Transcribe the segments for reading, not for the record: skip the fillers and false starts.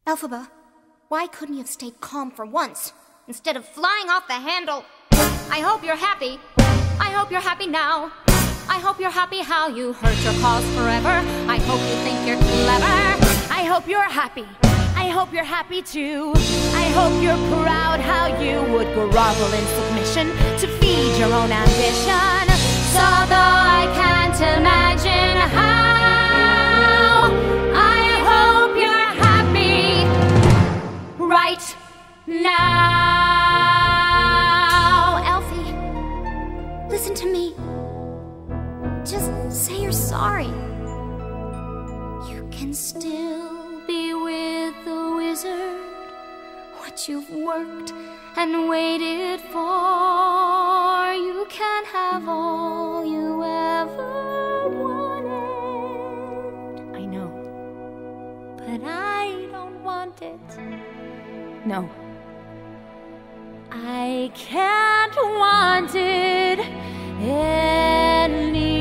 Elphaba, why couldn't you have stayed calm for once, instead of flying off the handle? I hope you're happy. I hope you're happy now. I hope you're happy how you hurt your cause forever. I hope you think you're clever. I hope you're happy. I hope you're happy too. I hope you're proud how you would grovel in submission to feed your own ambition. So though I can't imagine how, I hope you're happy right now. Elfie, listen to me. Just say you're sorry. You can still be with the wizard. What you've worked and waited for, you can have all you ever wanted. I know, but I don't want it. No, I can't want it anymore.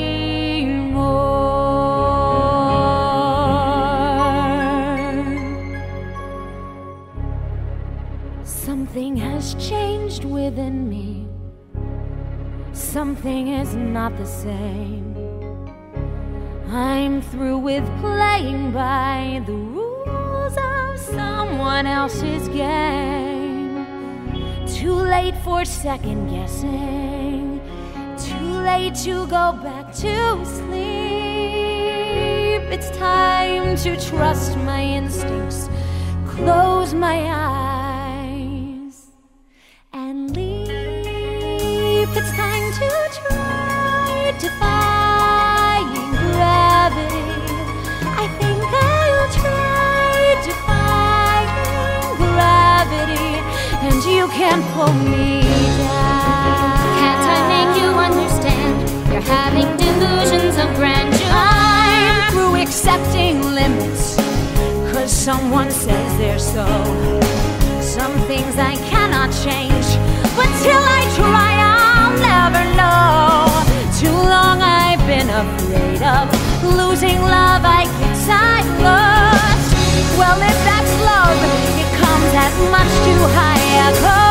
Something has changed within me. Something is not the same. I'm through with playing by the rules of someone else's game. Too late for second guessing. Too late to go back to sleep. It's time to trust my instincts, close my eyes, and leap. It's time to try defying gravity. I think I'll try defying gravity, and you can't pull me down. Can't I make you understand? You're having delusions of grandeur. I'm through accepting limits, 'cause someone says they're so. Some things I cannot change, but till I try I'll never know. Too long I've been afraid of losing love, I guess I lost. Well, if that's love, it comes at much too high a cost.